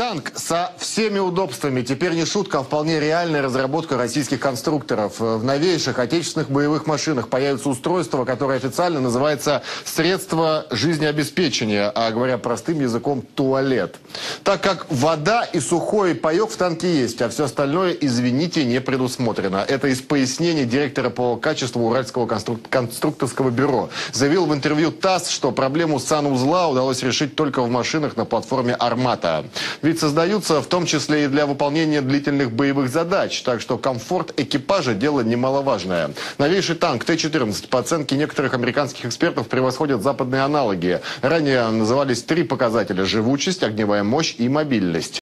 Танк со всеми удобствами. Теперь не шутка, а вполне реальная разработка российских конструкторов. В новейших отечественных боевых машинах появится устройство, которое официально называется «средство жизнеобеспечения», а говоря простым языком – туалет. Так как вода и сухой паек в танке есть, а все остальное, извините, не предусмотрено. Это из пояснений директора по качеству Уральского конструкторского бюро. Заявил в интервью ТАСС, что проблему санузла удалось решить только в машинах на платформе «Армата». Ведь создаются в том числе и для выполнения длительных боевых задач, так что комфорт экипажа – дело немаловажное. Новейший танк Т-14 по оценке некоторых американских экспертов превосходит западные аналоги. Ранее назывались три показателя – живучесть, огневая мощь и мобильность.